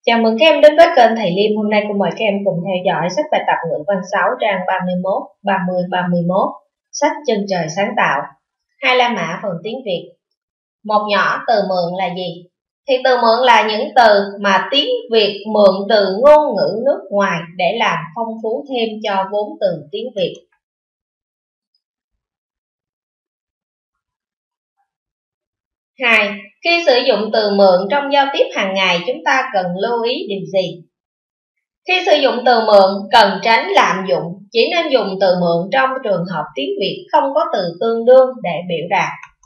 Chào mừng các em đến với kênh Thầy Liêm. Hôm nay cô mời các em cùng theo dõi sách bài tập ngữ văn 6 trang 31, 30, 31, sách Chân trời sáng tạo. Hai la mã phần tiếng Việt. Một nhỏ, từ mượn là gì? Thì từ mượn là những từ mà tiếng Việt mượn từ ngôn ngữ nước ngoài để làm phong phú thêm cho vốn từ tiếng Việt. Hai, khi sử dụng từ mượn trong giao tiếp hàng ngày, chúng ta cần lưu ý điều gì? Khi sử dụng từ mượn, cần tránh lạm dụng, chỉ nên dùng từ mượn trong trường hợp tiếng Việt không có từ tương đương để biểu đạt.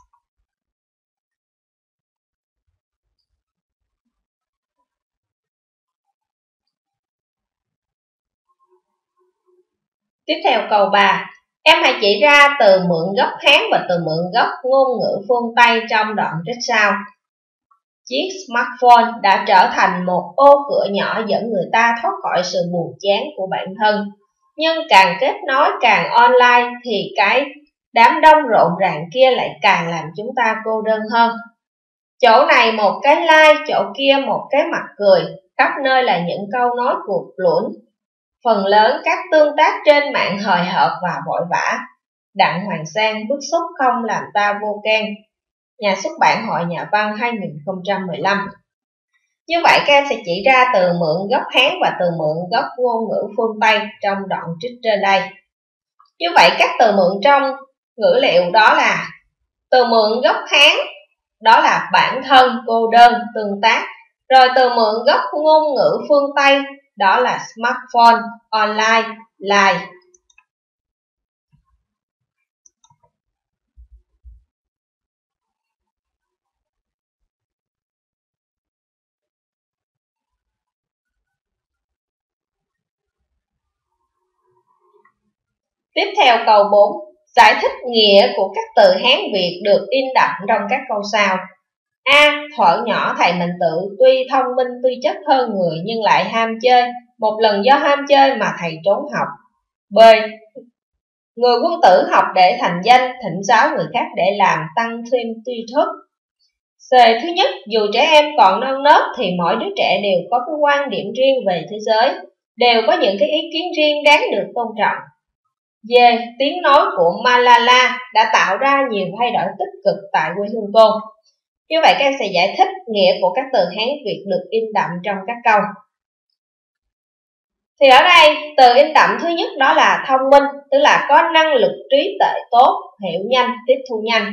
Tiếp theo câu 3. Em hãy chỉ ra từ mượn gốc Hán và từ mượn gốc ngôn ngữ phương Tây trong đoạn trích sau. Chiếc smartphone đã trở thành một ô cửa nhỏ dẫn người ta thoát khỏi sự buồn chán của bản thân. Nhưng càng kết nối càng online thì cái đám đông rộn ràng kia lại càng làm chúng ta cô đơn hơn. Chỗ này một cái like, chỗ kia một cái mặt cười, khắp nơi là những câu nói cuột lũn. Phần lớn các tương tác trên mạng hời hợt và vội vã. Đặng Hoàng Sang bức xúc không làm ta vô can. Nhà xuất bản Hội Nhà văn 2015. Như vậy các em sẽ chỉ ra từ mượn gốc Hán và từ mượn gốc ngôn ngữ phương Tây trong đoạn trích trên đây. Như vậy các từ mượn trong ngữ liệu đó là từ mượn gốc Hán, đó là bản thân, cô đơn, tương tác. Rồi từ mượn gốc ngôn ngữ phương Tây, đó là smartphone, online, live. Tiếp theo câu 4. Giải thích nghĩa của các từ Hán Việt được in đậm trong các câu sau. A. Thuở nhỏ thầy Mạnh Tự tuy thông minh tư chất hơn người nhưng lại ham chơi. Một lần do ham chơi mà thầy trốn học. B. Người quân tử học để thành danh, thỉnh giáo người khác để làm tăng thêm tri thức. C. Thứ nhất, dù trẻ em còn non nớt thì mỗi đứa trẻ đều có cái quan điểm riêng về thế giới, đều có những cái ý kiến riêng đáng được tôn trọng. D. Tiếng nói của Malala đã tạo ra nhiều thay đổi tích cực tại quê hương cô. Như vậy các em sẽ giải thích nghĩa của các từ Hán Việt được in đậm trong các câu. Thì ở đây từ in đậm thứ nhất đó là thông minh, tức là có năng lực trí tuệ tốt, hiểu nhanh, tiếp thu nhanh.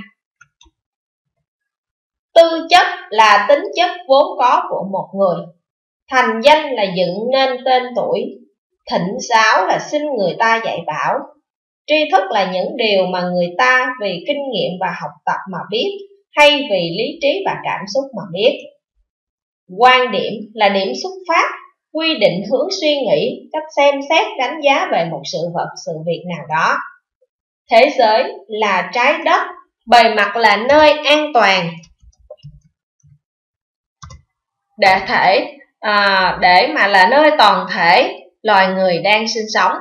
Tư chất là tính chất vốn có của một người. Thành danh là dựng nên tên tuổi. Thỉnh giáo là xin người ta dạy bảo. Tri thức là những điều mà người ta vì kinh nghiệm và học tập mà biết, hay vì lý trí và cảm xúc mà biết. Quan điểm là điểm xuất phát, quy định hướng suy nghĩ, cách xem xét đánh giá về một sự vật, sự việc nào đó. Thế giới là trái đất, bề mặt là nơi an toàn để mà là nơi toàn thể loài người đang sinh sống.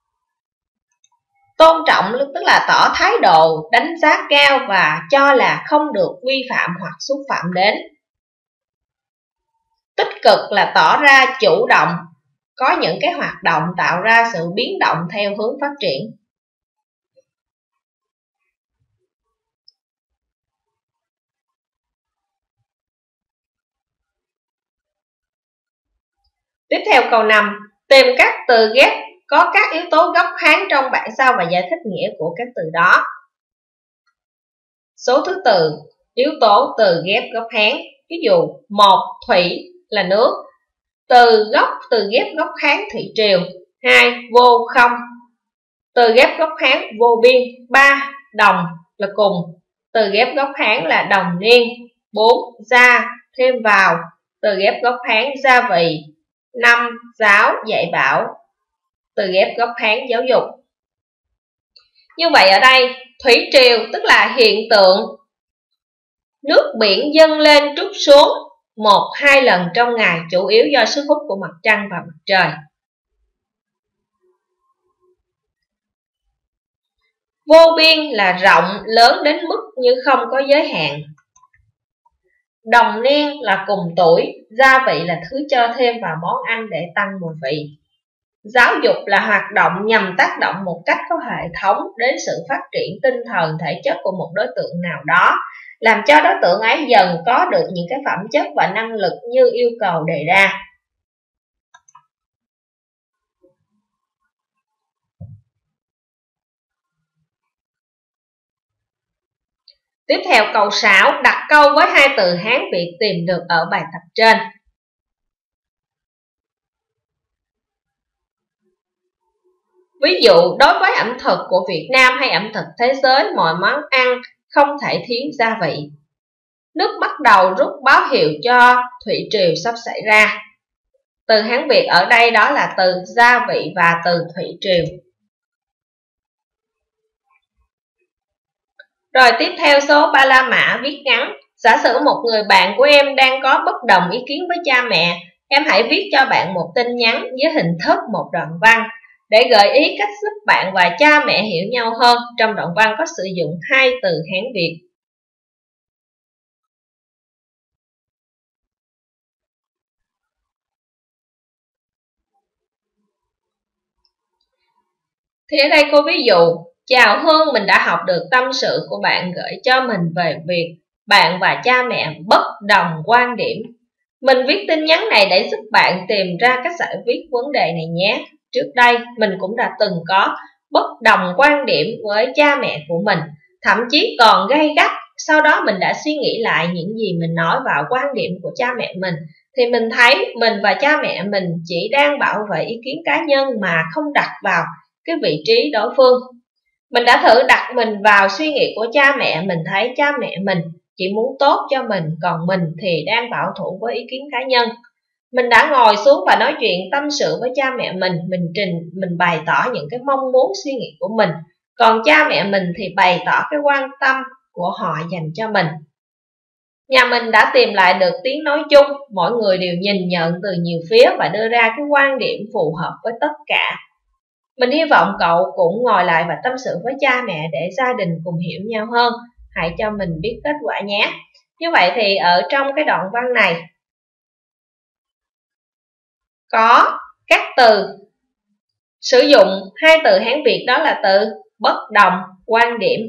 Tôn trọng tức là tỏ thái độ, đánh giá cao và cho là không được vi phạm hoặc xúc phạm đến. Tích cực là tỏ ra chủ động, có những cái hoạt động tạo ra sự biến động theo hướng phát triển. Tiếp theo câu 5. Tìm các từ ghép có các yếu tố gốc Hán trong bảng sau và giải thích nghĩa của các từ đó. Số thứ tự, yếu tố từ ghép gốc Hán. Ví dụ 1. Thủy là nước. Từ ghép gốc Hán thủy triều. 2. Vô không. Từ ghép gốc Hán vô biên. 3. Đồng là cùng. Từ ghép gốc Hán là đồng niên. 4. Gia thêm vào. Từ ghép gốc Hán gia vị. 5. Giáo dạy bảo. Từ ghép gốc Hán giáo dục. Như vậy ở đây thủy triều tức là hiện tượng nước biển dâng lên trút xuống 1-2 lần trong ngày, chủ yếu do sức hút của mặt trăng và mặt trời. Vô biên là rộng, lớn đến mức như không có giới hạn. đồng niên là cùng tuổi, gia vị là thứ cho thêm vào món ăn để tăng mùi vị. Giáo dục là hoạt động nhằm tác động một cách có hệ thống đến sự phát triển tinh thần thể chất của một đối tượng nào đó, làm cho đối tượng ấy dần có được những cái phẩm chất và năng lực như yêu cầu đề ra. Tiếp theo câu 6, đặt câu với hai từ Hán Việt tìm được ở bài tập trên. Ví dụ, đối với ẩm thực của Việt Nam hay ẩm thực thế giới, mọi món ăn không thể thiếu gia vị. Nước bắt đầu rút báo hiệu cho thủy triều sắp xảy ra. Từ Hán Việt ở đây đó là từ gia vị và từ thủy triều. Rồi tiếp theo số ba la mã viết ngắn. Giả sử một người bạn của em đang có bất đồng ý kiến với cha mẹ, em hãy viết cho bạn một tin nhắn với hình thức một đoạn văn để gợi ý cách giúp bạn và cha mẹ hiểu nhau hơn. Trong đoạn văn có sử dụng hai từ Hán Việt. Thì ở đây cô ví dụ, chào Hương, mình đã học được tâm sự của bạn gửi cho mình về việc bạn và cha mẹ bất đồng quan điểm. Mình viết tin nhắn này để giúp bạn tìm ra cách giải quyết vấn đề này nhé. Trước đây, mình cũng đã từng có bất đồng quan điểm với cha mẹ của mình, thậm chí còn gay gắt. Sau đó mình đã suy nghĩ lại những gì mình nói vào quan điểm của cha mẹ mình, thì mình thấy mình và cha mẹ mình chỉ đang bảo vệ ý kiến cá nhân mà không đặt vào cái vị trí đối phương. Mình đã thử đặt mình vào suy nghĩ của cha mẹ, mình thấy cha mẹ mình chỉ muốn tốt cho mình, còn mình thì đang bảo thủ với ý kiến cá nhân. Mình đã ngồi xuống và nói chuyện tâm sự với cha mẹ mình bày tỏ những cái mong muốn suy nghĩ của mình, còn cha mẹ mình thì bày tỏ cái quan tâm của họ dành cho mình. Nhà mình đã tìm lại được tiếng nói chung, mỗi người đều nhìn nhận từ nhiều phía và đưa ra cái quan điểm phù hợp với tất cả. Mình hy vọng cậu cũng ngồi lại và tâm sự với cha mẹ để gia đình cùng hiểu nhau hơn. Hãy cho mình biết kết quả nhé. Như vậy thì ở trong cái đoạn văn này có các từ sử dụng hai từ Hán Việt, đó là từ bất đồng quan điểm.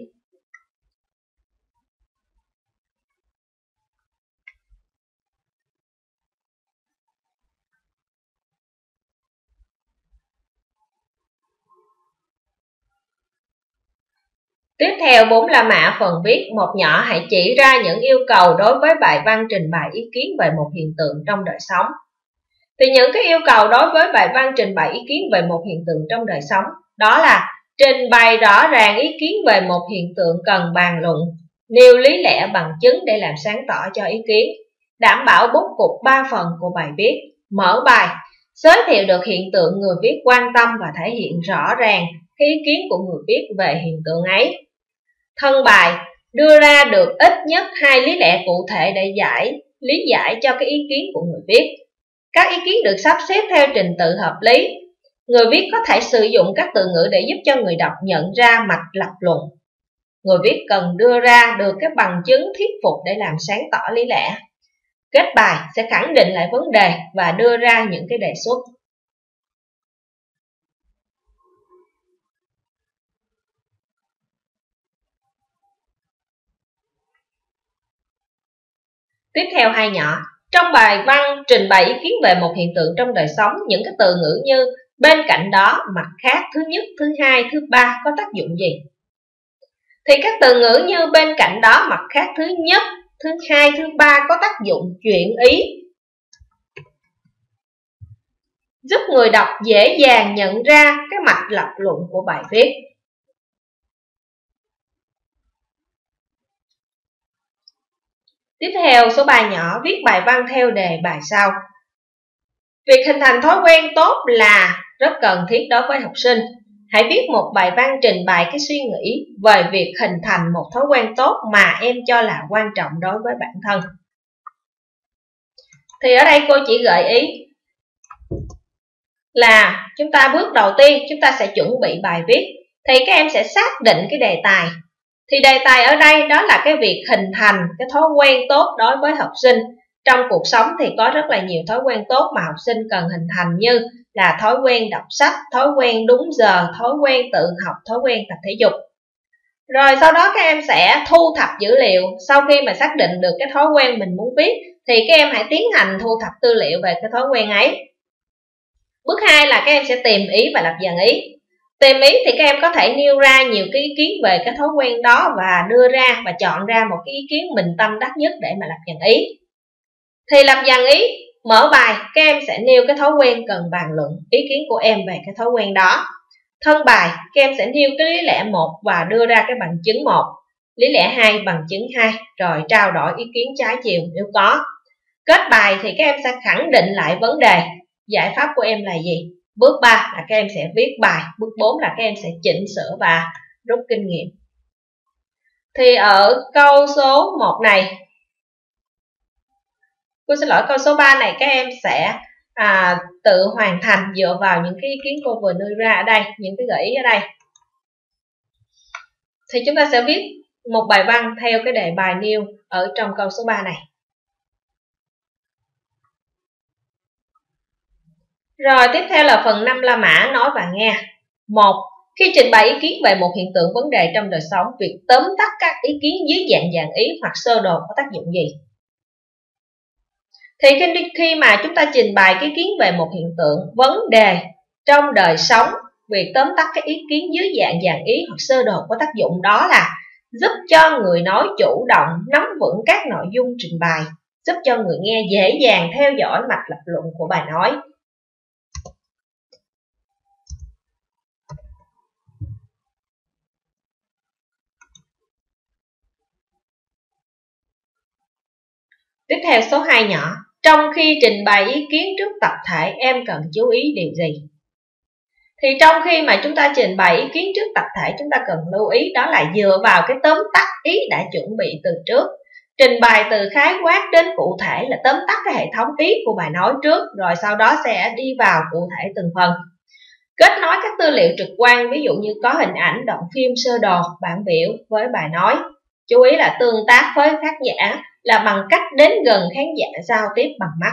Tiếp theo 4 la mã phần viết. Một nhỏ hãy chỉ ra những yêu cầu đối với bài văn trình bày ý kiến về một hiện tượng trong đời sống. Thì những cái yêu cầu đối với bài văn trình bày ý kiến về một hiện tượng trong đời sống đó là trình bày rõ ràng ý kiến về một hiện tượng cần bàn luận, nêu lý lẽ bằng chứng để làm sáng tỏ cho ý kiến, đảm bảo bố cục 3 phần của bài viết. Mở bài, giới thiệu được hiện tượng người viết quan tâm và thể hiện rõ ràng cái ý kiến của người viết về hiện tượng ấy. Thân bài, đưa ra được ít nhất 2 lý lẽ cụ thể để lý giải cho cái ý kiến của người viết. Các ý kiến được sắp xếp theo trình tự hợp lý. Người viết có thể sử dụng các từ ngữ để giúp cho người đọc nhận ra mạch lập luận. Người viết cần đưa ra được cái bằng chứng thuyết phục để làm sáng tỏ lý lẽ. Kết bài sẽ khẳng định lại vấn đề và đưa ra những cái đề xuất. Tiếp theo hai nhỏ, trong bài văn trình bày ý kiến về một hiện tượng trong đời sống, những cái từ ngữ như bên cạnh đó, mặt khác, thứ nhất, thứ hai, thứ ba có tác dụng gì? Thì các từ ngữ như bên cạnh đó, mặt khác, thứ nhất, thứ hai, thứ ba có tác dụng chuyển ý, giúp người đọc dễ dàng nhận ra cái mạch lập luận của bài viết. Tiếp theo số 3 nhỏ, viết bài văn theo đề bài sau. Việc hình thành thói quen tốt là rất cần thiết đối với học sinh. Hãy viết một bài văn trình bày cái suy nghĩ về việc hình thành một thói quen tốt mà em cho là quan trọng đối với bản thân. Thì ở đây cô chỉ gợi ý là chúng ta bước đầu tiên chúng ta sẽ chuẩn bị bài viết. Thì các em sẽ xác định cái đề tài Thì đề tài ở đây đó là cái việc hình thành cái thói quen tốt đối với học sinh. Trong cuộc sống thì có rất là nhiều thói quen tốt mà học sinh cần hình thành, như là thói quen đọc sách, thói quen đúng giờ, thói quen tự học, thói quen tập thể dục. Rồi sau đó các em sẽ thu thập dữ liệu. Sau khi mà xác định được cái thói quen mình muốn viết thì các em hãy tiến hành thu thập tư liệu về cái thói quen ấy. Bước 2 là các em sẽ tìm ý và lập dàn ý. Tìm ý thì các em có thể nêu ra nhiều cái ý kiến về cái thói quen đó và đưa ra và chọn ra một cái ý kiến mình tâm đắc nhất để mà lập dàn ý. Thì lập dàn ý, mở bài, các em sẽ nêu cái thói quen cần bàn luận, ý kiến của em về cái thói quen đó. Thân bài, các em sẽ nêu cái lý lẽ 1 và đưa ra cái bằng chứng 1, lý lẽ 2 bằng chứng 2, rồi trao đổi ý kiến trái chiều nếu có. Kết bài thì các em sẽ khẳng định lại vấn đề, giải pháp của em là gì. Bước 3 là các em sẽ viết bài, bước 4 là các em sẽ chỉnh sửa và rút kinh nghiệm. Thì ở câu số 1 này, cô xin lỗi, câu số 3 này các em sẽ tự hoàn thành dựa vào những cái ý kiến cô vừa nêu ra ở đây, những cái gợi ý ở đây. Thì chúng ta sẽ viết một bài văn theo cái đề bài nêu ở trong câu số 3 này. Rồi tiếp theo là phần 5 la mã nói và nghe. 1. Khi trình bày ý kiến về một hiện tượng vấn đề trong đời sống, việc tóm tắt các ý kiến dưới dạng dàn ý hoặc sơ đồ có tác dụng gì? Thì khi mà chúng ta trình bày cái ý kiến về một hiện tượng vấn đề trong đời sống, việc tóm tắt các ý kiến dưới dạng dàn ý hoặc sơ đồ có tác dụng đó là giúp cho người nói chủ động nắm vững các nội dung trình bày, giúp cho người nghe dễ dàng theo dõi mạch lập luận của bài nói. Tiếp theo số 2 nhỏ. Trong khi trình bày ý kiến trước tập thể, em cần chú ý điều gì? Thì trong khi mà chúng ta trình bày ý kiến trước tập thể, chúng ta cần lưu ý đó là dựa vào cái tóm tắt ý đã chuẩn bị từ trước. Trình bày từ khái quát đến cụ thể là tóm tắt cái hệ thống ý của bài nói trước, rồi sau đó sẽ đi vào cụ thể từng phần. Kết nối các tư liệu trực quan, ví dụ như có hình ảnh, đoạn phim, sơ đồ, bảng biểu với bài nói. Chú ý là tương tác với khán giả là bằng cách đến gần khán giả, giao tiếp bằng mắt.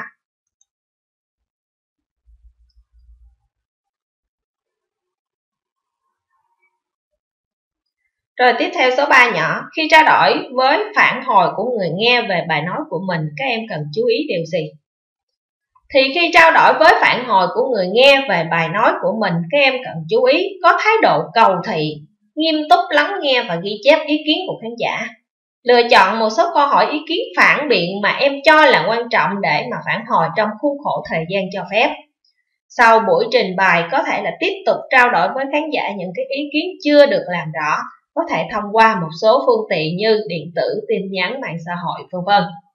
Rồi tiếp theo số 3 nhỏ. Khi trao đổi với phản hồi của người nghe về bài nói của mình, các em cần chú ý điều gì? Thì khi trao đổi với phản hồi của người nghe về bài nói của mình, các em cần chú ý có thái độ cầu thị, nghiêm túc lắng nghe và ghi chép ý kiến của khán giả. Lựa chọn một số câu hỏi ý kiến phản biện mà em cho là quan trọng để mà phản hồi trong khuôn khổ thời gian cho phép. Sau buổi trình bày có thể là tiếp tục trao đổi với khán giả những cái ý kiến chưa được làm rõ, có thể thông qua một số phương tiện như điện tử, tin nhắn, mạng xã hội, v.v.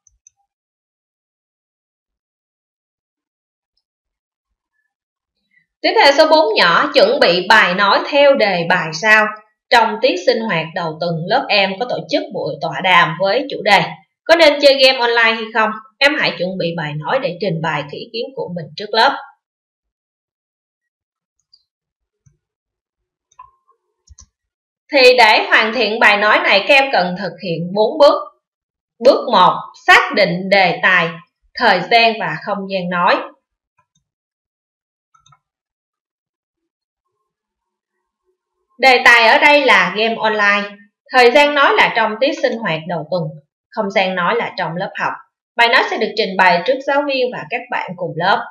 Tiếp theo số 4 nhỏ. Chuẩn bị bài nói theo đề bài sau. Trong tiết sinh hoạt đầu tuần, lớp em có tổ chức buổi tọa đàm với chủ đề có nên chơi game online hay không? Em hãy chuẩn bị bài nói để trình bày cái ý kiến của mình trước lớp. Thì để hoàn thiện bài nói này, các em cần thực hiện 4 bước. Bước 1. Xác định đề tài, thời gian và không gian nói. Đề tài ở đây là game online. Thời gian nói là trong tiết sinh hoạt đầu tuần. Không gian nói là trong lớp học. Bài nói sẽ được trình bày trước giáo viên và các bạn cùng lớp.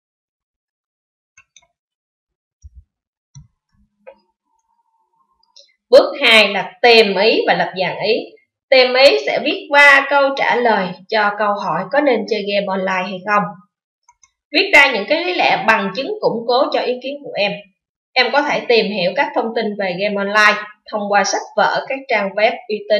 Bước 2 là tìm ý và lập dàn ý. Tìm ý sẽ viết qua câu trả lời cho câu hỏi có nên chơi game online hay không. Viết ra những cái lý lẽ bằng chứng củng cố cho ý kiến của em. Em có thể tìm hiểu các thông tin về game online thông qua sách vở, các trang web uy tín.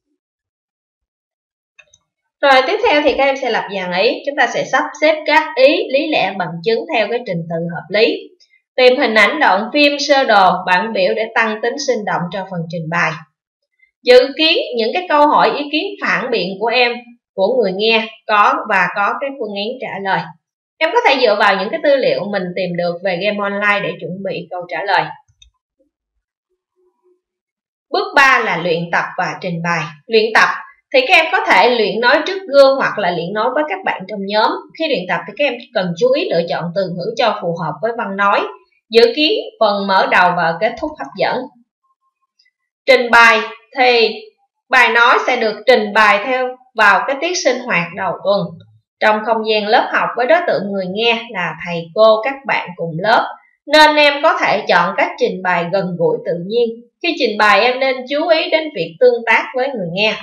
Rồi tiếp theo thì các em sẽ lập dàn ý. Chúng ta sẽ sắp xếp các ý, lý lẽ, bằng chứng theo cái trình tự hợp lý. Tìm hình ảnh, đoạn phim, sơ đồ, bảng biểu để tăng tính sinh động cho phần trình bày. Dự kiến những cái câu hỏi ý kiến phản biện của em, của người nghe có cái phương án trả lời. Em có thể dựa vào những cái tư liệu mình tìm được về game online để chuẩn bị câu trả lời. Bước 3 là luyện tập và trình bày. Luyện tập thì các em có thể luyện nói trước gương hoặc là luyện nói với các bạn trong nhóm. Khi luyện tập thì các em cần chú ý lựa chọn từ ngữ cho phù hợp với văn nói, dự kiến phần mở đầu và kết thúc hấp dẫn. Trình bày thì bài nói sẽ được trình bày theo vào cái tiết sinh hoạt đầu tuần trong không gian lớp học với đối tượng người nghe là thầy cô, các bạn cùng lớp, nên em có thể chọn cách trình bày gần gũi tự nhiên. Khi trình bày em nên chú ý đến việc tương tác với người nghe.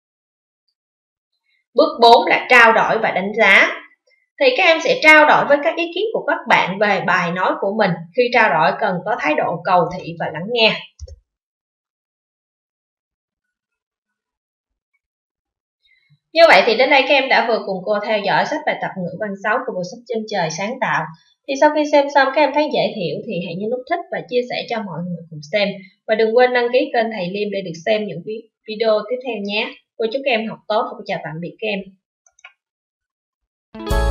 Bước 4 là trao đổi và đánh giá. Thì các em sẽ trao đổi với các ý kiến của các bạn về bài nói của mình. Khi trao đổi cần có thái độ cầu thị và lắng nghe. Như vậy thì đến đây các em đã vừa cùng cô theo dõi sách bài tập ngữ văn 6 của bộ sách Chân Trời Sáng Tạo. Thì sau khi xem xong các em thấy dễ hiểu thì hãy nhấn nút thích và chia sẻ cho mọi người cùng xem. Và đừng quên đăng ký kênh Thầy Liêm để được xem những video tiếp theo nhé. Cô chúc các em học tốt và chào tạm biệt các em.